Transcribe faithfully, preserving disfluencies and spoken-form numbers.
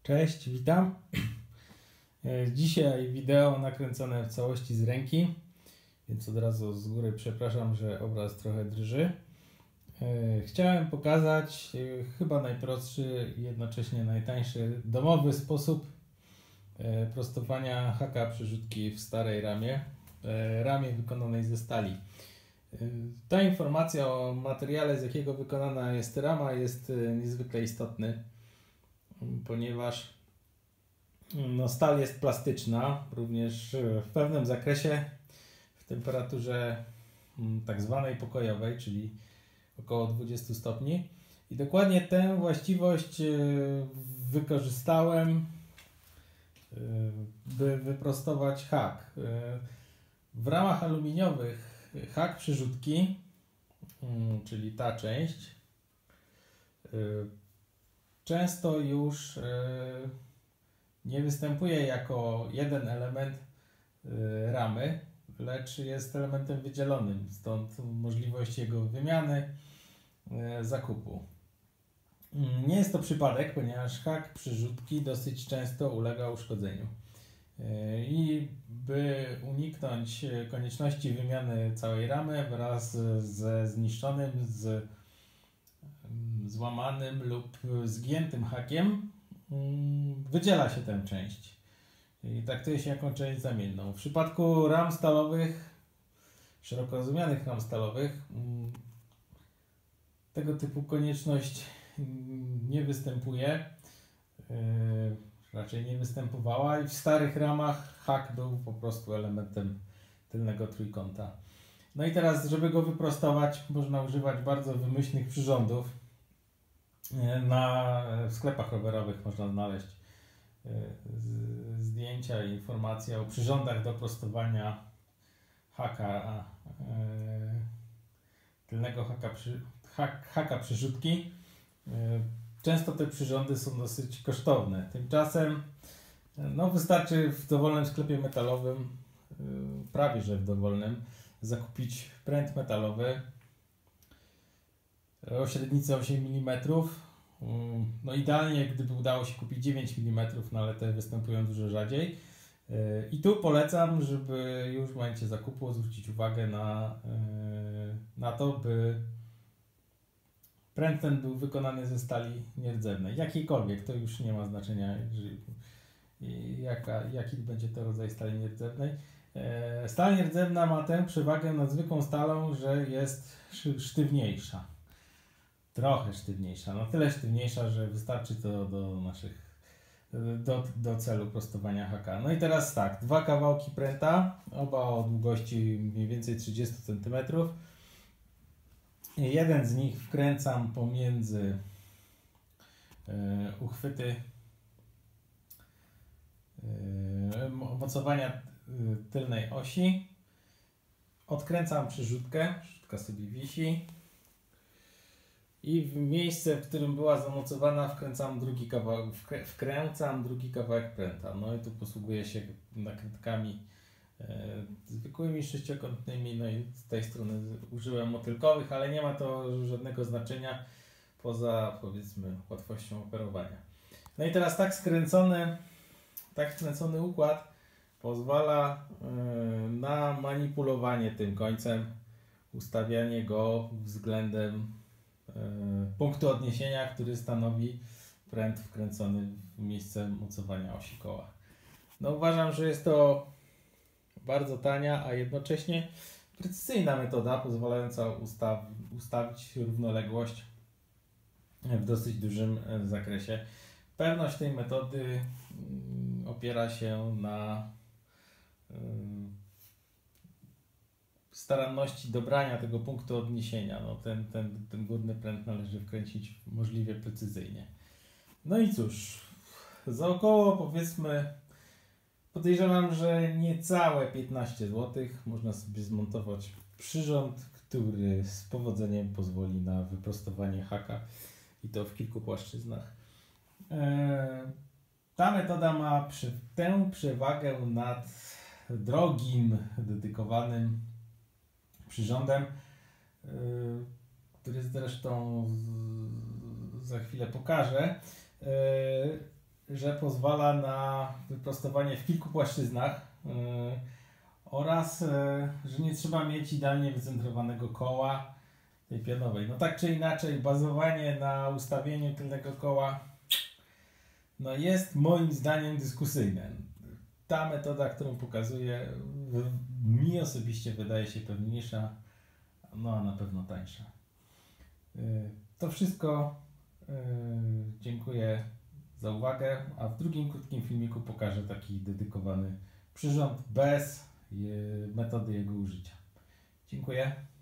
Cześć, witam. Dzisiaj wideo nakręcone w całości z ręki, więc od razu z góry przepraszam, że obraz trochę drży. Chciałem pokazać chyba najprostszy i jednocześnie najtańszy domowy sposób prostowania haka przerzutki w starej ramie, ramie wykonanej ze stali. Ta informacja o materiale, z jakiego wykonana jest rama, jest niezwykle istotny, ponieważ no, stal jest plastyczna, również w pewnym zakresie, w temperaturze tak zwanej pokojowej, czyli około dwudziestu stopni. I dokładnie tę właściwość wykorzystałem, by wyprostować hak. W ramach aluminiowych hak przerzutki, czyli ta część, często już nie występuje jako jeden element ramy, lecz jest elementem wydzielonym, stąd możliwość jego wymiany, zakupu. Nie jest to przypadek, ponieważ hak przerzutki dosyć często ulega uszkodzeniu. I by uniknąć konieczności wymiany całej ramy wraz ze zniszczonym, z złamanym lub zgiętym hakiem, wydziela się tę część i traktuje się jako część zamienną. W przypadku ram stalowych, szeroko rozumianych ram stalowych, tego typu konieczność nie występuje, raczej nie występowała i w starych ramach hak był po prostu elementem tylnego trójkąta. No i teraz, żeby go wyprostować, można używać bardzo wymyślnych przyrządów. Na, w sklepach rowerowych można znaleźć zdjęcia i informacje o przyrządach do prostowania haka, tylnego haka, przy, hak, haka przerzutki. Często te przyrządy są dosyć kosztowne. Tymczasem no, wystarczy w dowolnym sklepie metalowym, prawie że w dowolnym, zakupić pręt metalowy o średnicy osiem milimetrów. No idealnie, gdyby udało się kupić dziewięć milimetrów, no ale te występują dużo rzadziej. I tu polecam, żeby już w momencie zakupu zwrócić uwagę na, na to, by pręt ten był wykonany ze stali nierdzewnej. Jakiejkolwiek, to już nie ma znaczenia, jaka, jaki będzie to rodzaj stali nierdzewnej. Stal nierdzewna ma tę przewagę nad zwykłą stalą, że jest sztywniejsza. Trochę sztywniejsza, no tyle sztywniejsza, że wystarczy to do naszych, do, do celu prostowania haka. No i teraz tak, dwa kawałki pręta, oba o długości mniej więcej trzydzieści centymetrów. Jeden z nich wkręcam pomiędzy yy, uchwyty yy, mocowania yy, tylnej osi. Odkręcam przerzutkę, przerzutka sobie wisi. I w miejsce, w którym była zamocowana, wkręcam drugi kawałek, wkręcam drugi kawałek pręta. No i tu posługuję się nakrętkami e, zwykłymi sześciokątnymi, no i z tej strony użyłem motylkowych, ale nie ma to żadnego znaczenia poza, powiedzmy, łatwością operowania. No i teraz tak skręcony, tak skręcony układ pozwala e, na manipulowanie tym końcem, ustawianie go względem punktu odniesienia, który stanowi pręt wkręcony w miejsce mocowania osi koła. No uważam, że jest to bardzo tania, a jednocześnie precyzyjna metoda pozwalająca ustaw ustawić równoległość w dosyć dużym zakresie. Pewność tej metody opiera się na staranności dobrania tego punktu odniesienia. No ten, ten, ten górny pręt należy wkręcić możliwie precyzyjnie. No i cóż, za około, powiedzmy, podejrzewam, że niecałe piętnaście złotych można sobie zmontować przyrząd, który z powodzeniem pozwoli na wyprostowanie haka i to w kilku płaszczyznach. Eee, ta metoda ma przy, tę przewagę nad drogim, dedykowanym przyrządem, który zresztą za chwilę pokażę, że pozwala na wyprostowanie w kilku płaszczyznach yy, oraz yy, że nie trzeba mieć idealnie wycentrowanego koła tej pionowej. No tak czy inaczej, bazowanie na ustawieniu tylnego koła no jest moim zdaniem dyskusyjne. Ta metoda, którą pokazuję, mi osobiście wydaje się pewniejsza, no a na pewno tańsza. To wszystko. Dziękuję za uwagę, a w drugim krótkim filmiku pokażę taki dedykowany przyrząd bez metody jego użycia. Dziękuję.